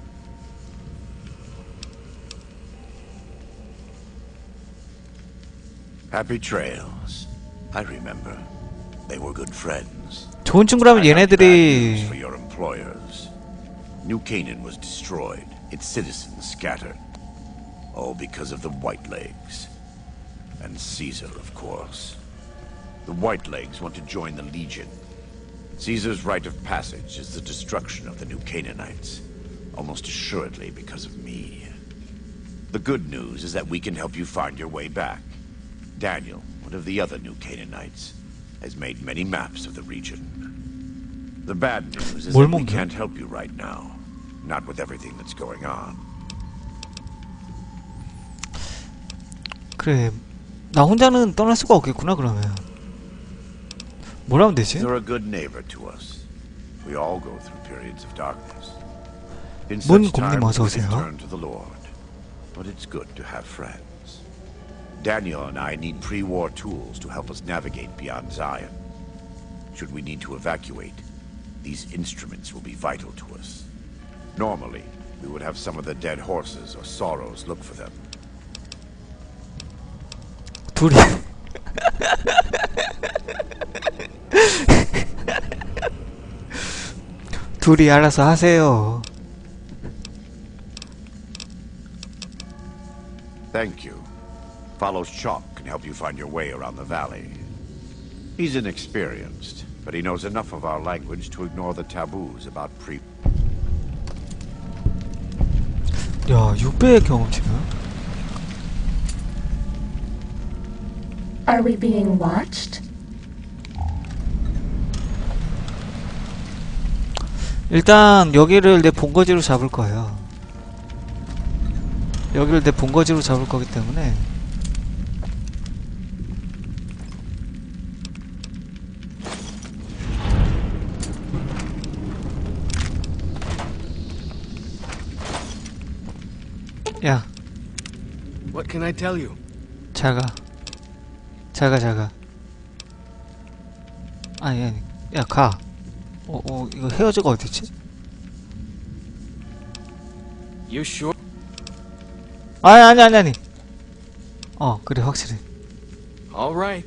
Happy trails. I remember. They were good friends. 좋은 친구라면 I have bad news 얘네들이 for your employers. New Canaan was destroyed, its citizens scattered. All because of the Whitelegs. And Caesar, of course. The Whitelegs want to join the Legion. Caesar's rite of passage is the destruction of the New Canaanites, almost assuredly because of me. The good news is that we can help you find your way back. Daniel, one of the other New Canaanites, has made many maps of the region. The bad news is that we can't help you right now, not with everything that's going on. 그래, 나 혼자는 떠날 수가 없겠구나 그러면. 뭘 하면 되지? You're a good neighbor to us. We all go through periods of darkness. In 문 such 곰님 times, 어서 we can 오세요. turn to the Lord. But it's good to have friends. Daniel and I need pre-war tools to help us navigate beyond Zion. Should we need to evacuate, these instruments will be vital to us. Normally, we would have some of the dead horses or sorrows look for them. 둘이 둘이 알아서 하세요. Thank you. Follow Chalk can help you find your way around the valley. He's inexperienced, but he knows enough of our language to ignore the taboos about pre... 야, 육 배의 경험치면? Are we being watched? 일단 여기를 내 본거지로 잡을 거예요. 여기를 내 본거지로 잡을 거기 때문에 야, What can I tell you? 잘가. 잘가, 잘가. 아니, 아니, 야, 가. 어, 어, 이거 헤어져가 어딨지? You sure? 아니, 아니, 아니, 아니. 어, 그래, 확실해. All right.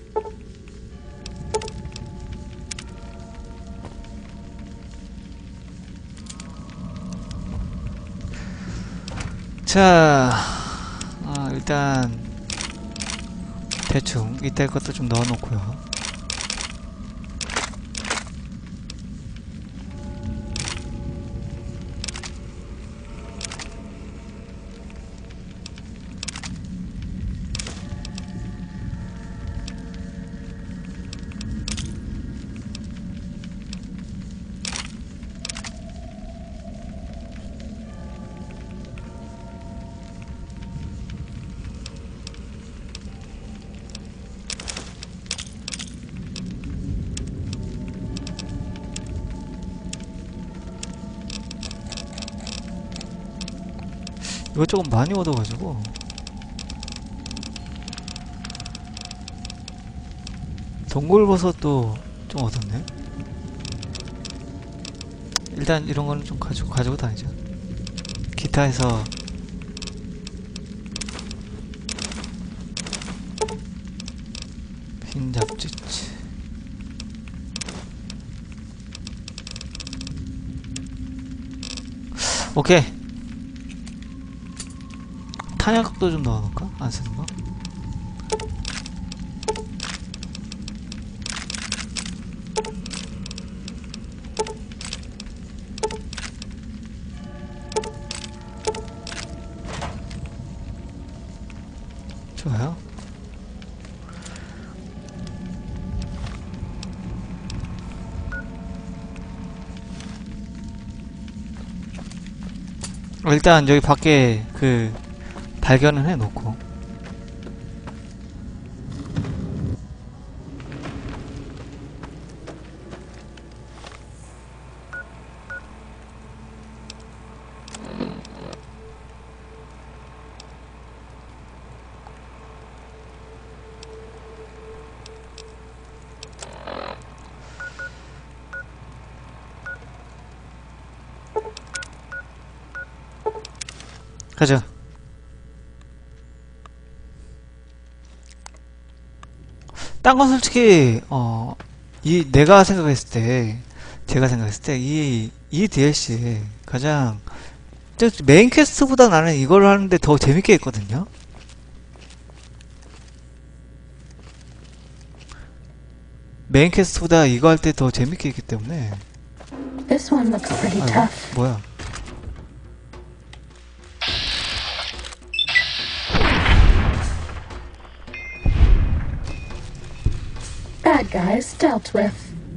자, 아, 일단 대충 이따 것도 좀 넣어놓고요. 이거 조금 많이 얻어가지고 동굴버섯도 좀 얻었네. 일단 이런 거는 좀 가지고 가지고 다니자. 기타에서 흰 잡지치. 오케이. 탄약도 좀 넣어놓을까? 안 쓰는 거? 좋아요. 일단 여기 밖에 그 발견을 해놓고 가자. 딴 건 솔직히 어 이 내가 생각했을 때 제가 생각했을 때 이 이 디엘씨 가장 메인 퀘스트보다 나는 이걸 하는데 더 재밌게 했거든요. 메인 퀘스트보다 이거 할 때 더 재밌게 했기 때문에. This one looks pretty 아이고, tough. 뭐야? Bad guys dealt with.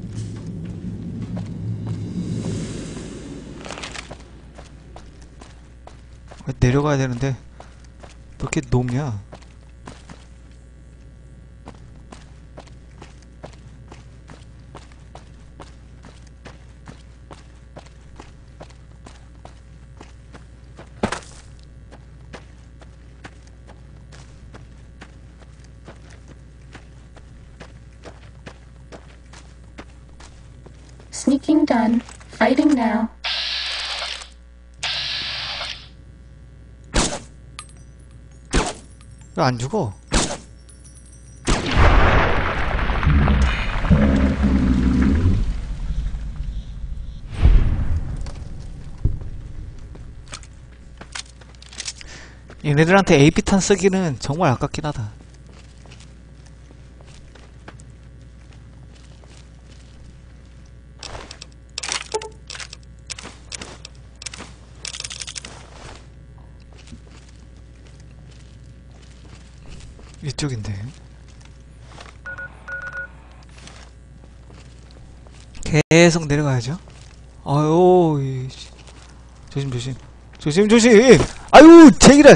내려가야 되는데 왜 이렇게 높냐? Sneaking done. Fighting now. 왜 안 죽어? 얘네들한테 에이피탄 쓰기는 정말 아깝긴 하다. 이쪽인데. 계속 내려가야죠. 아유, 이씨. 조심, 조심. 조심, 조심! 아유, 제기를!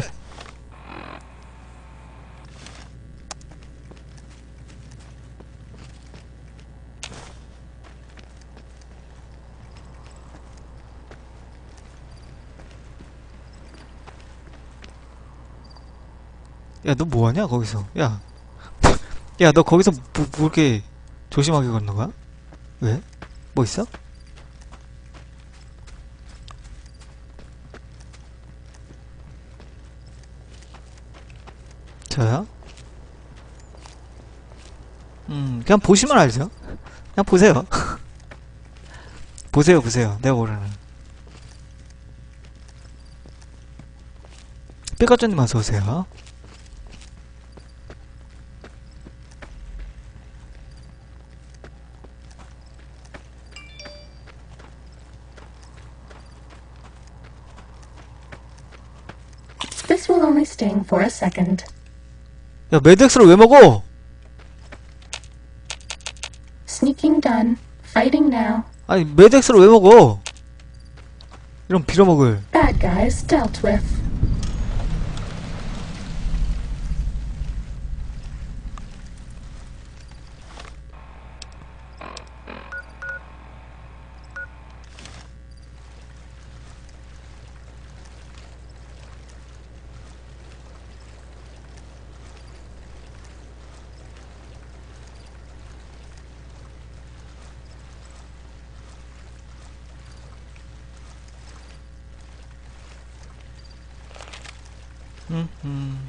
야, 너 뭐하냐, 거기서? 야. 야, 너 거기서 뭐, 뭐 이렇게 조심하게 걷는 거야? 왜? 뭐 있어? 저요? 음, 그냥 보시면 알죠? 그냥 보세요. 보세요, 보세요. 내가 모르는. 삐까쭈님 어서오세요. This will only sting for a second. 야, 매드엑스를 왜 먹어? Sneaking done. Fighting now. 아니, 매드엑스를 왜 먹어? 이런 빌어먹을. Bad guys dealt with. 음, 음.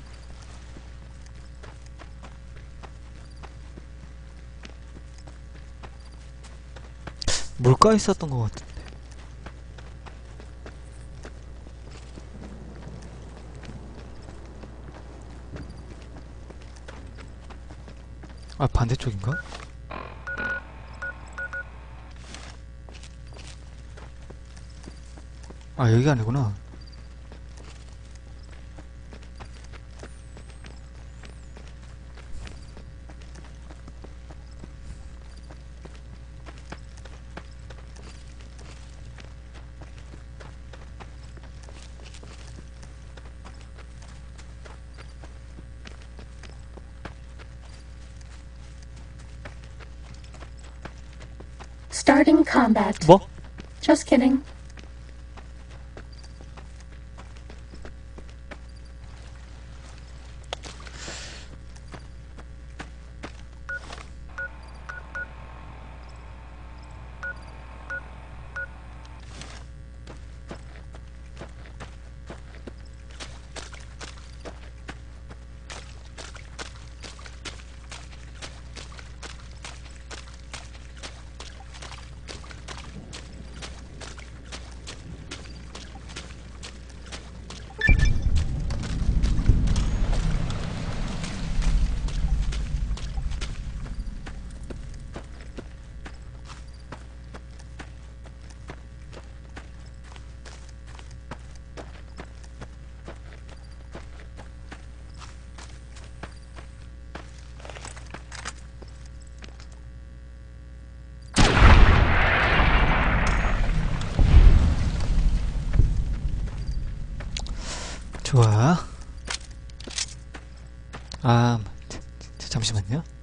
물가에 있었던 것 같은데. 아, 반대쪽인가? 아, 여기가 아니구나. Starting combat. 뭐? Just kidding. 좋아. 아, 잠시만요.